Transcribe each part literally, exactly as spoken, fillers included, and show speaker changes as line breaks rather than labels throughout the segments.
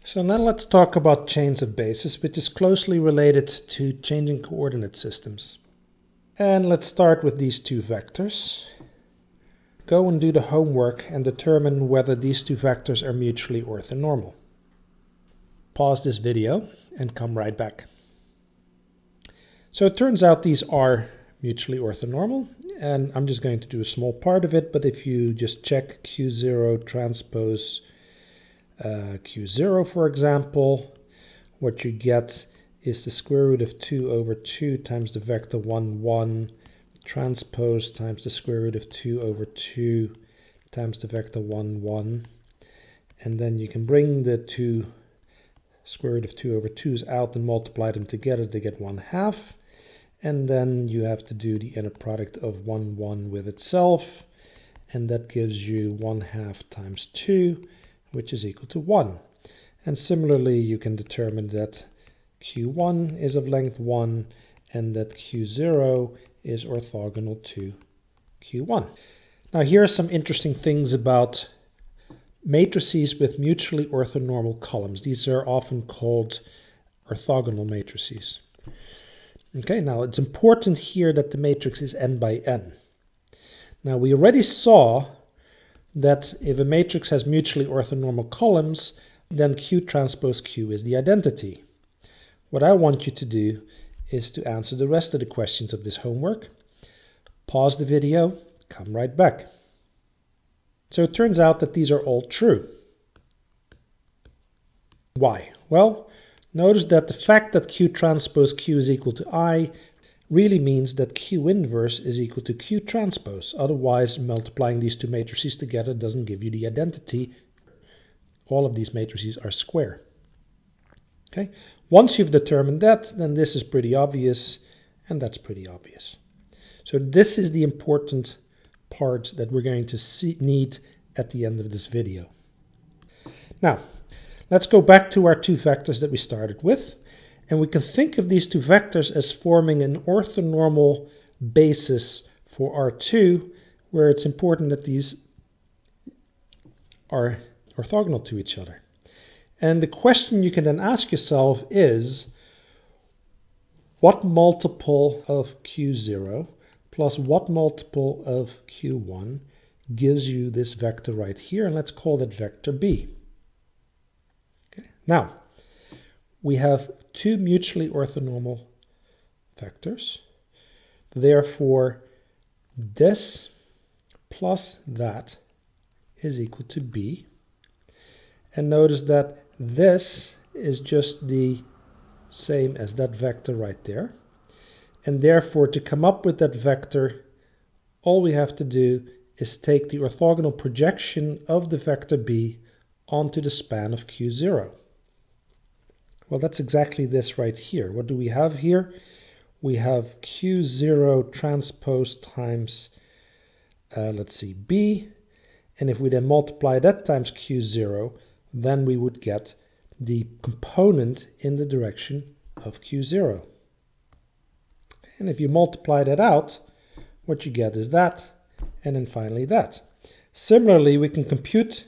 So now let's talk about chains of bases, which is closely related to changing coordinate systems. And let's start with these two vectors. Go and do the homework and determine whether these two vectors are mutually orthonormal. Pause this video and come right back. So it turns out these are mutually orthonormal, and I'm just going to do a small part of it, but if you just check Q zero transpose uh, Q zero, for example, what you get is the square root of two over two times the vector one, one transpose times the square root of two over two times the vector one, one. And then you can bring the two square root of two over twos out and multiply them together to get one half. And then you have to do the inner product of one, one with itself. And that gives you one half times two, which is equal to one. And similarly, you can determine that Q one is of length one and that Q zero is orthogonal to Q one. Now here are some interesting things about matrices with mutually orthonormal columns. These are often called orthogonal matrices. Okay, now it's important here that the matrix is n by n. Now we already saw that if a matrix has mutually orthonormal columns, then Q transpose Q is the identity. What I want you to do is to answer the rest of the questions of this homework. Pause the video, come right back. So it turns out that these are all true. Why? Well, notice that the fact that Q transpose Q is equal to I really means that Q inverse is equal to Q transpose. Otherwise, multiplying these two matrices together doesn't give you the identity. All of these matrices are square. Okay. Once you've determined that, then this is pretty obvious, and that's pretty obvious. So this is the important part that we're going to see, need at the end of this video. Now, let's go back to our two vectors that we started with. And we can think of these two vectors as forming an orthonormal basis for R two, where it's important that these are orthogonal to each other. And the question you can then ask yourself is, what multiple of Q zero plus what multiple of Q one gives you this vector right here? And let's call it vector B. Okay. Now, we have two mutually orthonormal vectors. Therefore, this plus that is equal to B. And notice that this is just the same as that vector right there. And therefore, to come up with that vector, all we have to do is take the orthogonal projection of the vector B onto the span of Q zero. Well, that's exactly this right here. What do we have here? We have Q zero transpose times, uh, let's see, B. And if we then multiply that times Q zero, then we would get the component in the direction of Q zero. And if you multiply that out, what you get is that, and then finally that. Similarly, we can compute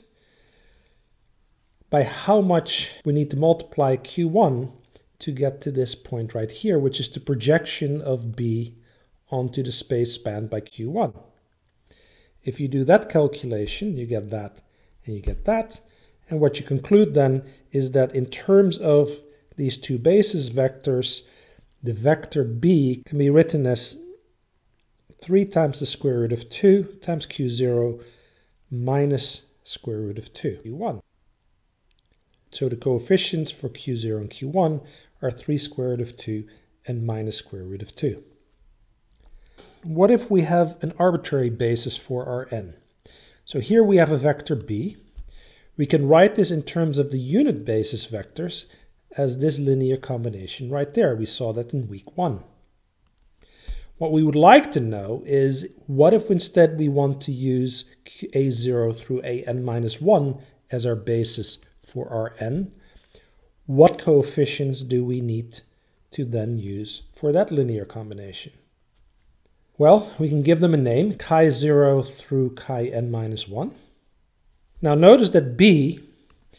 by how much we need to multiply Q one to get to this point right here, which is the projection of B onto the space spanned by Q one. If you do that calculation, you get that and you get that. And what you conclude then is that in terms of these two basis vectors, the vector B can be written as three times the square root of two times Q zero minus square root of two, Q one. So the coefficients for Q zero and Q one are three square root of two and minus square root of two. What if we have an arbitrary basis for our n? So here we have a vector B. We can write this in terms of the unit basis vectors as this linear combination right there. We saw that in week one. What we would like to know is, what if instead we want to use A zero through A n minus one as our basis for our n? What coefficients do we need to then use for that linear combination? Well, we can give them a name, chi zero through chi n minus one. Now notice that B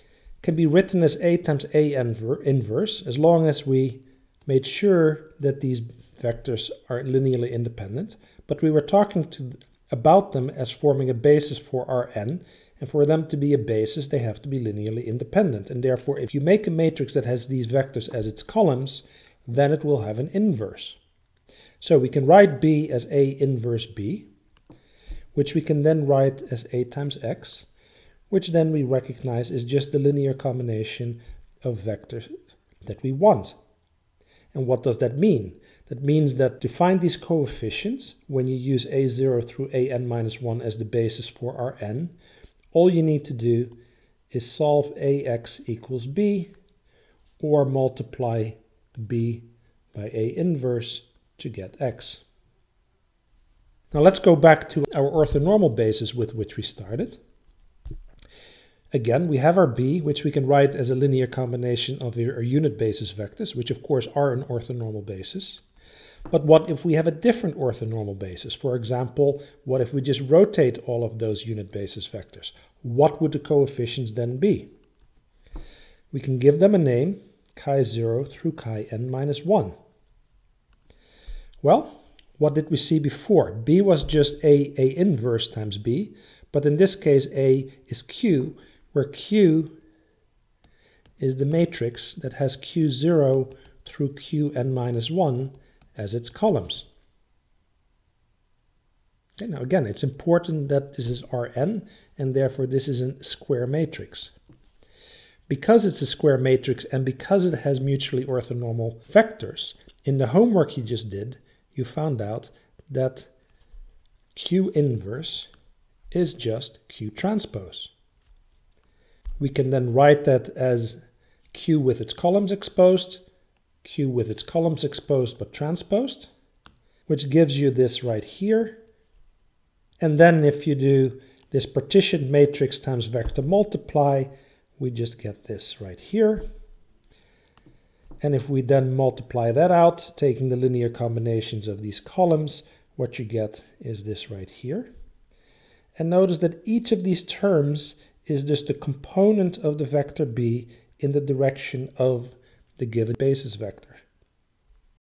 can be written as A times A inverse, as long as we made sure that these vectors are linearly independent. But we were talking to, about them as forming a basis for Rn, and for them to be a basis, they have to be linearly independent. And therefore, if you make a matrix that has these vectors as its columns, then it will have an inverse. So we can write B as A inverse B, which we can then write as A times X, which then we recognize is just the linear combination of vectors that we want. And what does that mean? That means that to find these coefficients, when you use A zero through A n minus one as the basis for Rn, all you need to do is solve Ax equals B, or multiply B by A inverse to get X. Now let's go back to our orthonormal basis with which we started. Again, we have our B, which we can write as a linear combination of our unit basis vectors, which of course are an orthonormal basis. But what if we have a different orthonormal basis? For example, what if we just rotate all of those unit basis vectors? What would the coefficients then be? We can give them a name, chi zero through chi n minus one. Well, what did we see before? B was just A, A inverse times B, but in this case A is Q, where Q is the matrix that has Q zero through Q n minus one as its columns. Okay, now again, it's important that this is Rn, and therefore this is a square matrix. Because it's a square matrix and because it has mutually orthonormal vectors, in the homework you just did, you found out that Q inverse is just Q transpose. We can then write that as Q with its columns exposed, Q with its columns exposed but transposed, which gives you this right here. And then if you do this partitioned matrix times vector multiply, we just get this right here. And if we then multiply that out, taking the linear combinations of these columns, what you get is this right here. And notice that each of these terms is just a component of the vector B in the direction of the given basis vector.